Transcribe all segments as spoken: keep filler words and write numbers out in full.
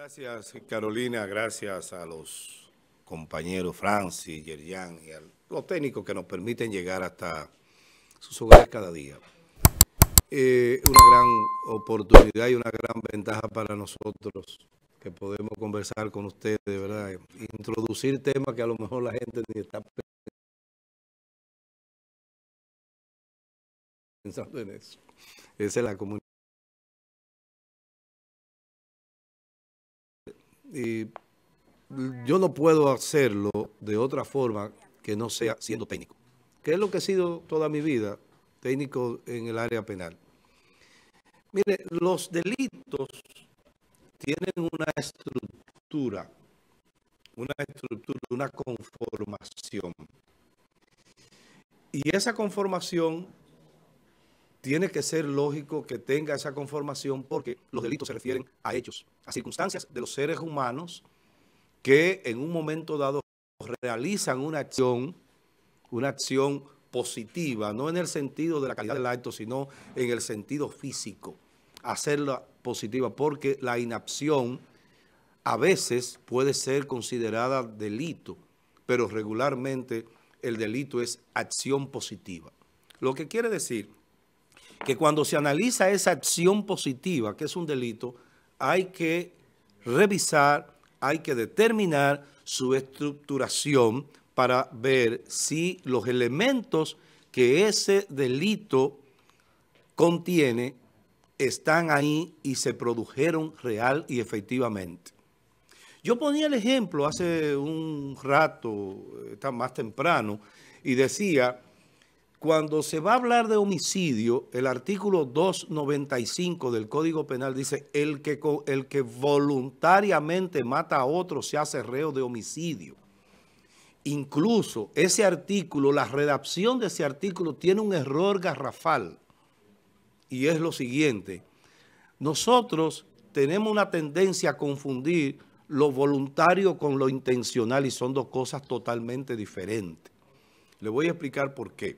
Gracias, Carolina, gracias a los compañeros Francis, Yerian y a los técnicos que nos permiten llegar hasta sus hogares cada día. Eh, una gran oportunidad y una gran ventaja para nosotros que podemos conversar con ustedes, ¿verdad? Introducir temas que a lo mejor la gente ni está pensando en eso. Esa es la comunidad. Y yo no puedo hacerlo de otra forma que no sea siendo técnico, que es lo que he sido toda mi vida, técnico en el área penal. Mire, los delitos tienen una estructura, una estructura, una conformación. Y esa conformación tiene que ser lógico que tenga esa conformación porque los delitos se refieren a hechos, a circunstancias de los seres humanos que en un momento dado realizan una acción, una acción positiva, no en el sentido de la calidad del acto, sino en el sentido físico, hacerla positiva, porque la inacción a veces puede ser considerada delito, pero regularmente el delito es acción positiva. Lo que quiere decir que cuando se analiza esa acción positiva, que es un delito, hay que revisar, hay que determinar su estructuración para ver si los elementos que ese delito contiene están ahí y se produjeron real y efectivamente. Yo ponía el ejemplo hace un rato, más temprano, y decía, cuando se va a hablar de homicidio, el artículo doscientos noventa y cinco del Código Penal dice, el que, el que voluntariamente mata a otro se hace reo de homicidio. Incluso ese artículo, la redacción de ese artículo tiene un error garrafal. Y es lo siguiente, nosotros tenemos una tendencia a confundir lo voluntario con lo intencional y son dos cosas totalmente diferentes. Le voy a explicar por qué.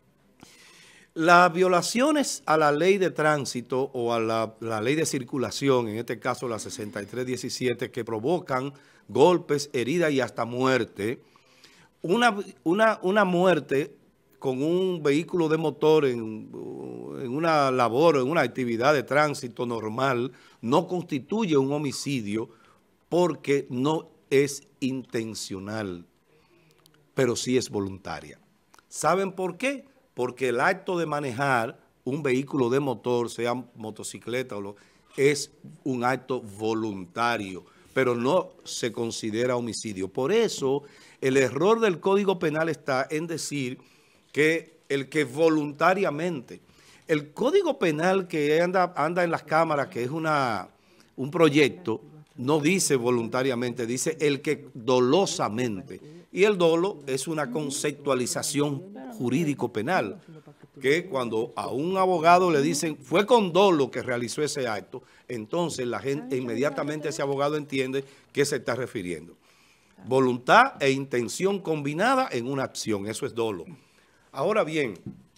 Las violaciones a la ley de tránsito o a la, la ley de circulación, en este caso la sesenta y tres diecisiete, que provocan golpes, heridas y hasta muerte, una, una, una muerte con un vehículo de motor en, en una labor, en una actividad de tránsito normal, no constituye un homicidio porque no es intencional, pero sí es voluntaria. ¿Saben por qué? Porque el acto de manejar un vehículo de motor, sea motocicleta o lo, es un acto voluntario, pero no se considera homicidio. Por eso, el error del Código Penal está en decir que el que voluntariamente, el Código Penal que anda, anda en las cámaras, que es una, un proyecto, no dice voluntariamente, dice el que dolosamente. Y el dolo es una conceptualización jurídico-penal, que cuando a un abogado le dicen fue con dolo que realizó ese acto, entonces la gente inmediatamente ese abogado entiende qué se está refiriendo. Voluntad e intención combinada en una acción, eso es dolo. Ahora bien,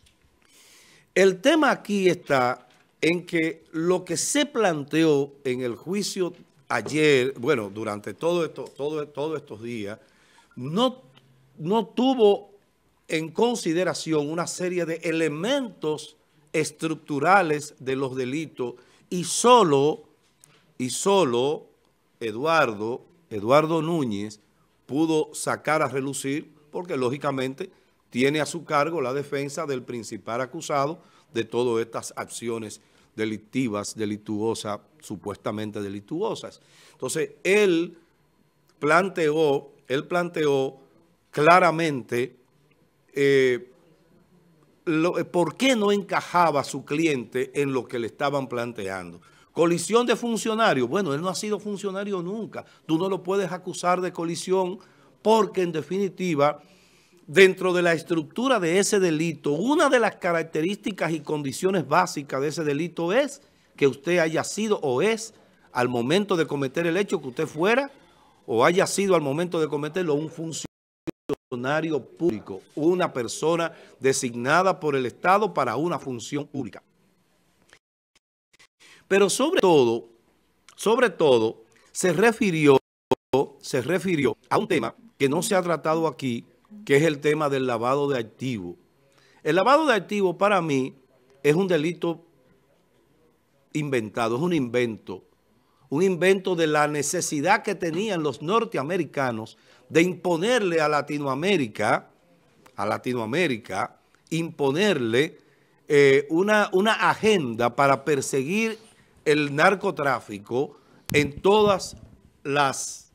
el tema aquí está en que lo que se planteó en el juicio ayer, bueno, durante todo esto, todo, todos estos días, no, no tuvo en consideración una serie de elementos estructurales de los delitos y solo, y solo Eduardo, Eduardo Núñez pudo sacar a relucir, porque lógicamente tiene a su cargo la defensa del principal acusado de todas estas acciones delictivas, delituosas, supuestamente delituosas. Entonces, él planteó, él planteó claramente eh, lo, por qué no encajaba su cliente en lo que le estaban planteando. Colisión de funcionario, bueno, él no ha sido funcionario nunca. Tú no lo puedes acusar de colisión porque, en definitiva, dentro de la estructura de ese delito, una de las características y condiciones básicas de ese delito es que usted haya sido o es, al momento de cometer el hecho, que usted fuera o haya sido al momento de cometerlo un funcionario público, una persona designada por el Estado para una función pública. Pero sobre todo, sobre todo, se refirió, se refirió a un tema que no se ha tratado aquí, que es el tema del lavado de activos. El lavado de activos para mí es un delito inventado, es un invento, un invento de la necesidad que tenían los norteamericanos de imponerle a Latinoamérica, a Latinoamérica, imponerle eh, una, una agenda para perseguir el narcotráfico en todas las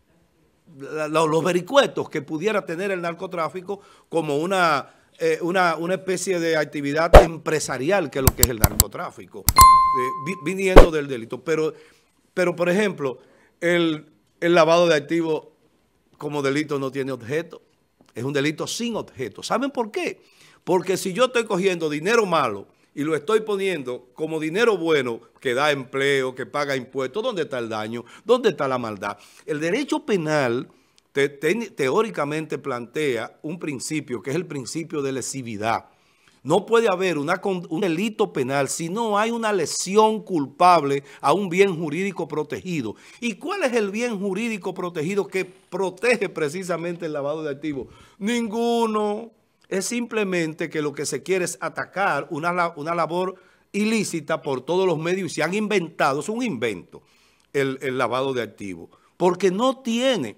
la, los vericuetos que pudiera tener el narcotráfico como una, eh, una, una especie de actividad empresarial, que es lo que es el narcotráfico, eh, vi, viniendo del delito. Pero, pero por ejemplo, el, el lavado de activos como delito no tiene objeto, es un delito sin objeto. ¿Saben por qué? Porque si yo estoy cogiendo dinero malo y lo estoy poniendo como dinero bueno, que da empleo, que paga impuestos, ¿dónde está el daño? ¿Dónde está la maldad? El derecho penal te, te, teóricamente plantea un principio, que es el principio de lesividad. No puede haber una, un delito penal si no hay una lesión culpable a un bien jurídico protegido. ¿Y cuál es el bien jurídico protegido que protege precisamente el lavado de activos? Ninguno. Es simplemente que lo que se quiere es atacar una, una labor ilícita por todos los medios y se han inventado, es un invento, el, el lavado de activos, porque no tiene.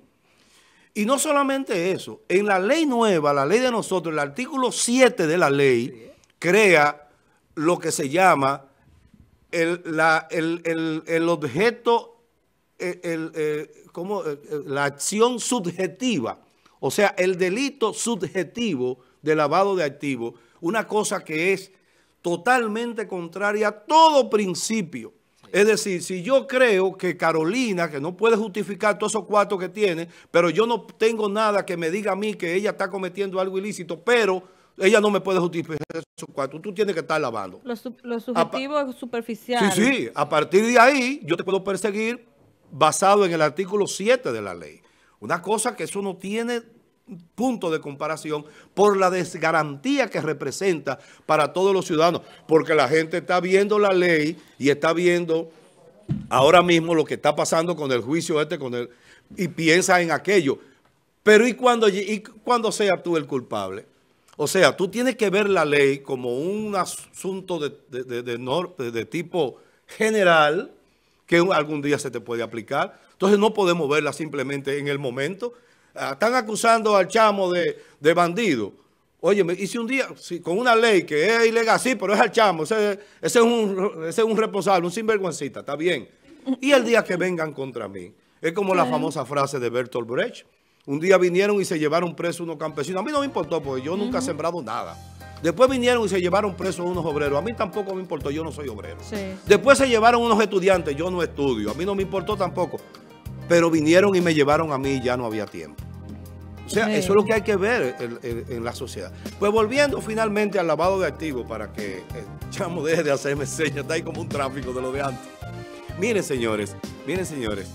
Y no solamente eso, en la ley nueva, la ley de nosotros, el artículo siete de la ley, crea lo que se llama el, la, el, el, el objeto, el, el, el, ¿cómo? la acción subjetiva, o sea, el delito subjetivo de lavado de activos, una cosa que es totalmente contraria a todo principio. Sí. Es decir, si yo creo que Carolina, que no puede justificar todos esos cuartos que tiene, pero yo no tengo nada que me diga a mí que ella está cometiendo algo ilícito, pero ella no me puede justificar esos cuartos, tú tienes que estar lavando. Lo, su lo subjetivo es superficial. Sí, sí, a partir de ahí yo te puedo perseguir basado en el artículo siete de la ley. Una cosa que eso no tiene punto de comparación por la desgarantía que representa para todos los ciudadanos, porque la gente está viendo la ley y está viendo ahora mismo lo que está pasando con el juicio este, con el, y piensa en aquello. Pero ¿y cuando, y cuando sea tú el culpable? O sea, tú tienes que ver la ley como un asunto de, de, de, de, de, de tipo general que algún día se te puede aplicar. Entonces no podemos verla simplemente en el momento. Están acusando al chamo de, de bandido. Oye, y si un día, si, con una ley que es ilegal, sí, pero es al chamo, ese, ese, es un, ese es un responsable, un sinvergüencita, está bien. Y el día que vengan contra mí, es como sí. La famosa frase de Bertolt Brecht. Un día vinieron y se llevaron presos unos campesinos. A mí no me importó porque yo nunca uh-huh. he sembrado nada. Después vinieron y se llevaron presos unos obreros. A mí tampoco me importó, yo no soy obrero. Sí. Después se llevaron unos estudiantes, yo no estudio. A mí no me importó tampoco. Pero vinieron y me llevaron a mí y ya no había tiempo. O sea, sí. Eso es lo que hay que ver en, en, en la sociedad. Pues volviendo finalmente al lavado de activos para que el chamo deje de hacerme señas, está ahí como un tráfico de lo de antes. Miren, señores, miren, señores.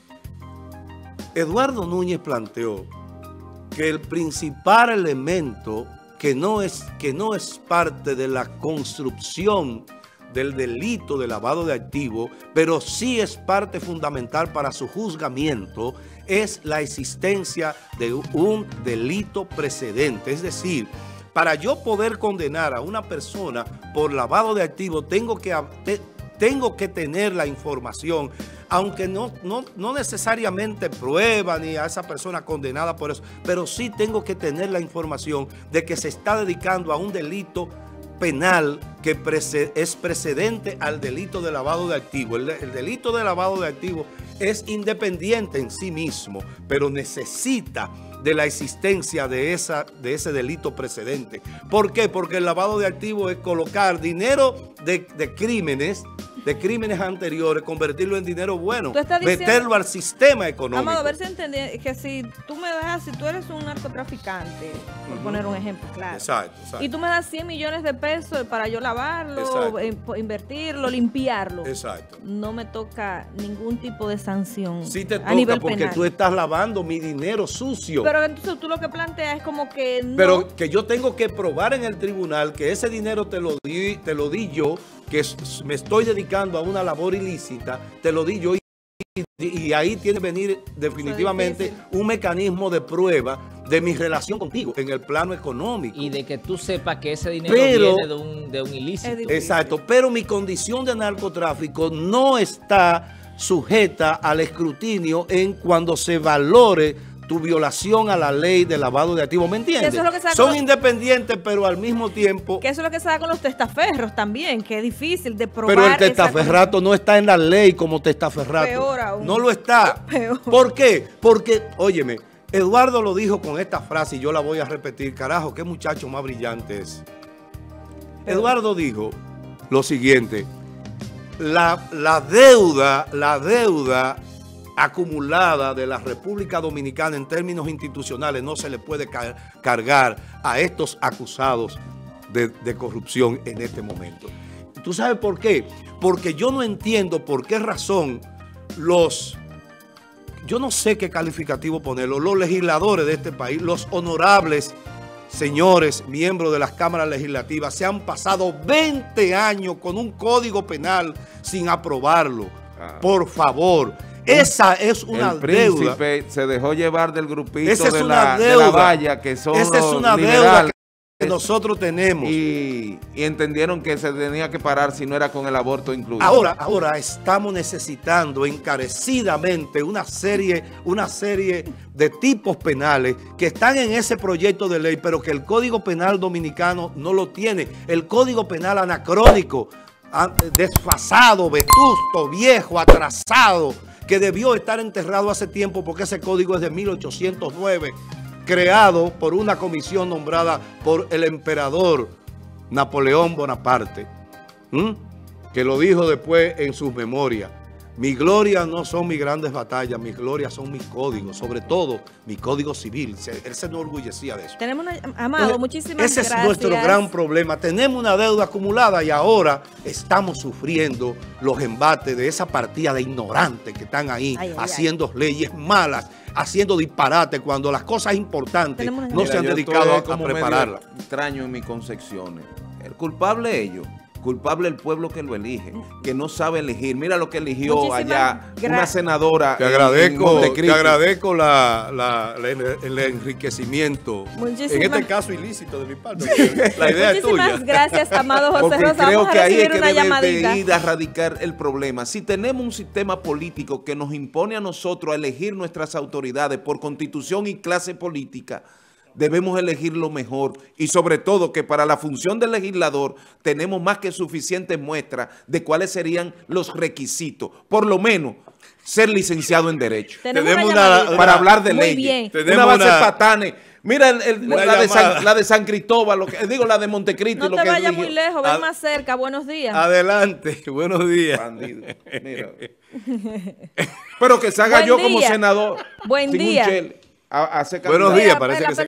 Eduardo Núñez planteó que el principal elemento que no es, que no es parte de la construcción del delito de lavado de activos, pero sí es parte fundamental para su juzgamiento, es la existencia de un delito precedente. Es decir, para yo poder condenar a una persona por lavado de activos, tengo que, te, tengo que tener la información, aunque no, no, no necesariamente prueba ni a esa persona condenada por eso, pero sí tengo que tener la información de que se está dedicando a un delito penal que es precedente al delito de lavado de activos. El, el delito de lavado de activos es independiente en sí mismo, pero necesita de la existencia de, esa, de ese delito precedente. ¿Por qué? Porque el lavado de activos es colocar dinero de, de crímenes, de crímenes anteriores, convertirlo en dinero bueno, meterlo al sistema económico. Vamos a ver si entendí, que si tú me das, si tú eres un narcotraficante, por uh-huh. poner un ejemplo claro, exacto, exacto. y tú me das cien millones de pesos para yo lavarlo, eh, invertirlo, limpiarlo, exacto. no me toca ningún tipo de sanción. Sí te toca a nivel porque penal. Tú estás lavando mi dinero sucio. Pero entonces tú lo que planteas es como que no. Pero que yo tengo que probar en el tribunal que ese dinero te lo di, te lo di yo, que me estoy dedicando a una labor ilícita, te lo di yo. y ahí tiene que venir definitivamente un mecanismo de prueba de mi relación contigo en el plano económico. Y de que tú sepas que ese dinero pero, viene de un, de un ilícito. Exacto, pero mi condición de narcotráfico no está sujeta al escrutinio en cuando se valore tu violación a la ley de lavado de activos, ¿me entiendes? Eso es lo que se da Son con... independientes, pero al mismo tiempo... Que eso es lo que se da con los testaferros también, que es difícil de probar. Pero el testaferrato no está en la ley como testaferrato. Peor aún. No lo está. Peor. ¿Por qué? Porque, óyeme, Eduardo lo dijo con esta frase y yo la voy a repetir. Carajo, qué muchacho más brillante es. Peor. Eduardo dijo lo siguiente. La, la deuda, la deuda... acumulada de la República Dominicana en términos institucionales no se le puede car cargar a estos acusados de, de corrupción en este momento. ¿Tú sabes por qué? Porque yo no entiendo por qué razón los, yo no sé qué calificativo ponerlo, los legisladores de este país, los honorables señores, miembros de las cámaras legislativas, se han pasado veinte años con un código penal sin aprobarlo. Ah. Por favor. Esa es una el príncipe deuda. Se dejó llevar del grupito Esa es de, una la, deuda. de la valla, que son Esa es los una liberales, deuda que nosotros tenemos. Y, y entendieron que se tenía que parar si no era con el aborto incluido. Ahora, ahora estamos necesitando encarecidamente una serie, una serie de tipos penales que están en ese proyecto de ley, pero que el Código Penal dominicano no lo tiene. El Código Penal anacrónico, desfasado, vetusto, viejo, atrasado, que debió estar enterrado hace tiempo porque ese código es de mil ochocientos nueve, creado por una comisión nombrada por el emperador Napoleón Bonaparte, ¿Mm? que lo dijo después en sus memorias. Mi gloria no son mis grandes batallas, mis glorias son mis códigos, sobre todo mi código civil. Él se enorgullecía de eso. Tenemos una, Amado, Entonces, muchísimas ese gracias. Ese es nuestro gran problema. Tenemos una deuda acumulada y ahora estamos sufriendo los embates de esa partida de ignorantes que están ahí ay, ay, haciendo ay. leyes malas, haciendo disparates cuando las cosas importantes no Mira, se han dedicado a, a prepararlas. Extraño en mis concepciones. El culpable es ellos. Culpable el pueblo que lo elige, que no sabe elegir. Mira lo que eligió Muchísimas allá una senadora. Te agradezco, en te agradezco la, la, la, el enriquecimiento. Muchísimas. En este caso ilícito de mi parte. La idea es tuya. Muchísimas gracias, amado José Porque Rosa. creo Vamos que a ahí es que una debe llamadita. de ir a radicar el problema. Si tenemos un sistema político que nos impone a nosotros a elegir nuestras autoridades por constitución y clase política, debemos elegir lo mejor y sobre todo que para la función del legislador tenemos más que suficientes muestras de cuáles serían los requisitos. Por lo menos, ser licenciado en Derecho. Tenemos tenemos una una, para hablar de Muy leyes. Bien. Una base una, patane. Mira el, el, la, de San, la de San Cristóbal, lo que, digo la de Montecristi. No lo te que vayas dije. muy lejos, ven más cerca. Buenos días. Adelante, buenos días. Bandido. Mira. Pero que se haga Buen yo día. como senador. Buen sin día. Un chel, a, a buenos días, parece que se